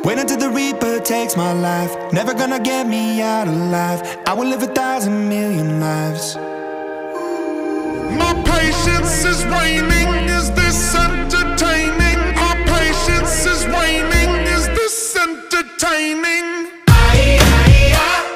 Wait until the Reaper takes my life. Never gonna get me out alive. I will live 1,000,000,000 lives. My patience is waning. Is this entertaining? Our patience is waning. Is this entertaining?